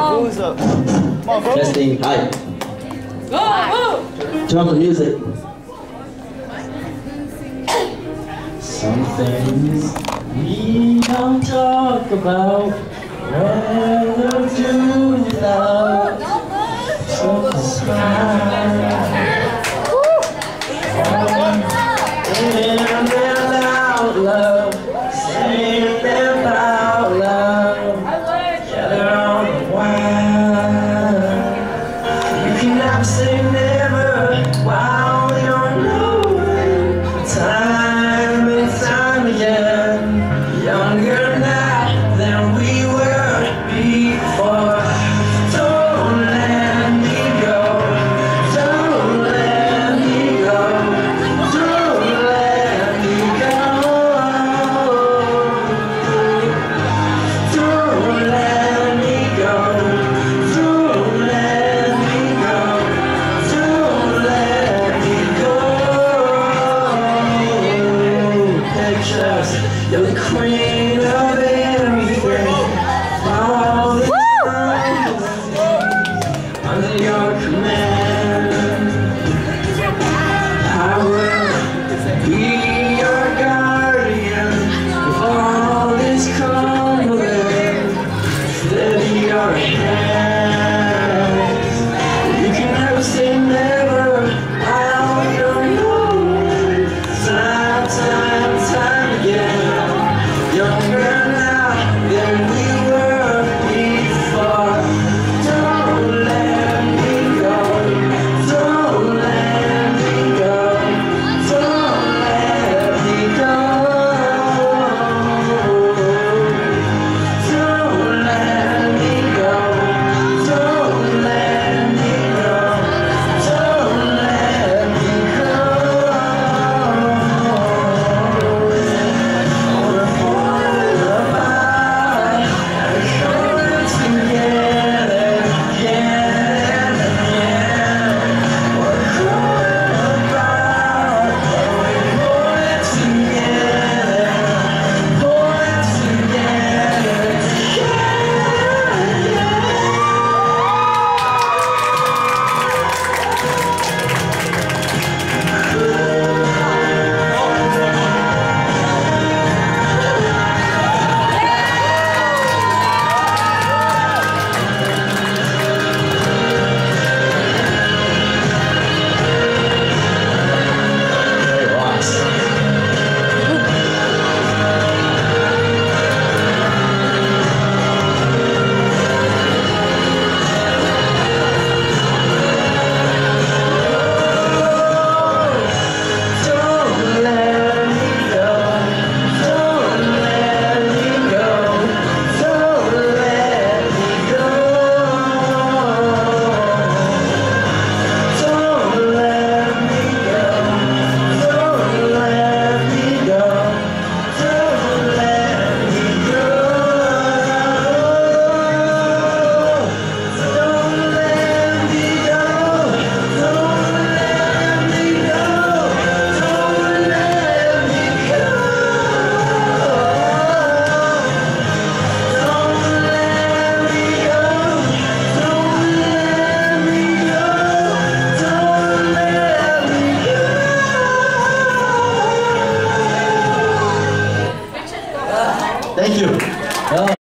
Who's up? Come on, bro. Testing. Hi. Turn on the music. Some things we don't talk about. Rather do without. So smile. And then out loud. Say them out loud. Gather on the wine. You can never say never while you're knowing. Time and time again. Younger now than we were before. Don't let me go. Don't let me go. Don't let me go. Don't let me go. Don't let me go. Don't let me go. Pictures, you're the queen of everything. All the time under your command. I will be your guardian of all this crumbling. Steady your hand.